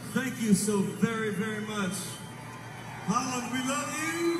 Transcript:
Thank you so very, very much. Holland, we love you.